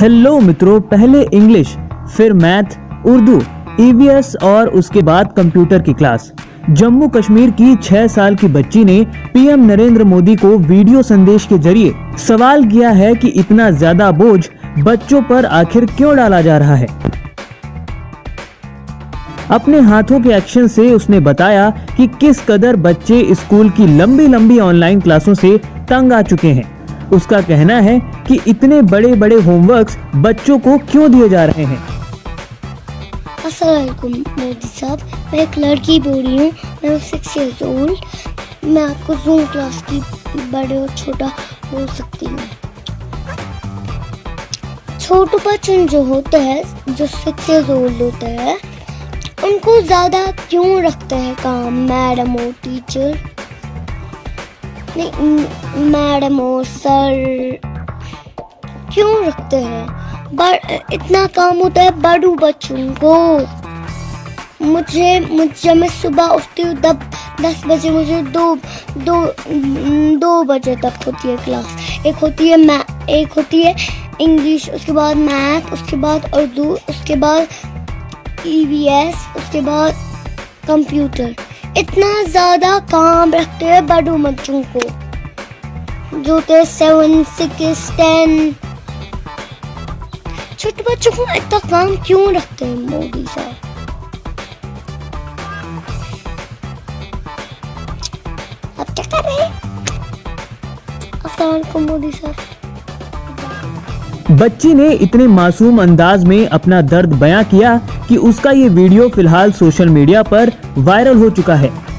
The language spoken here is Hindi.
हेलो मित्रों, पहले इंग्लिश, फिर मैथ, उर्दू, ईवीएस और उसके बाद कंप्यूटर की क्लास। जम्मू कश्मीर की 6 साल की बच्ची ने पीएम नरेंद्र मोदी को वीडियो संदेश के जरिए सवाल किया है कि इतना ज्यादा बोझ बच्चों पर आखिर क्यों डाला जा रहा है। अपने हाथों के एक्शन से उसने बताया कि किस कदर बच्चे स्कूल की लंबी लंबी ऑनलाइन क्लासों से तंग आ चुके हैं। उसका कहना है कि इतने बड़े बड़े होमवर्क्स बच्चों को क्यों दिए जा रहे हैं। अस्सलाम वालेकुम मोदी साहब, मैं एक लड़की बोल रही हूँ, मैं 6 years old। मैं आपको जूम क्लास की बड़े और छोटा बोल सकती हूँ। छोटे बच्चे जो होते हैं, जो 6 years old होते हैं, उनको ज़्यादा क्यों रखते हैं काम मैडम और टीचर, नहीं मैडम और सर क्यों रखते हैं? इतना काम होता है बड़ों बच्चों को। जब मैं सुबह उठती हूँ 10 बजे, मुझे दो बजे तक होती है क्लास। एक होती है इंग्लिश, उसके बाद मैथ, उसके बाद उर्दू, उसके बाद ईवीएस, उसके बाद कंप्यूटर। इतना ज़्यादा काम रखते हैं बड़ों बच्चों को, जो थे 7, 6, 10। छोटे बच्चों को इतना काम क्यों रखते हैं मोदी साहब? अब क्या कर रहे हैं? अस्सलाम वालेकुम मोदी साहब। बच्ची ने इतने मासूम अंदाज में अपना दर्द बयां किया कि उसका ये वीडियो फिलहाल सोशल मीडिया पर वायरल हो चुका है।